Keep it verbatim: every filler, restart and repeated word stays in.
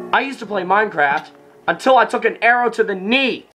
I used to play Minecraft until I took an arrow to the knee.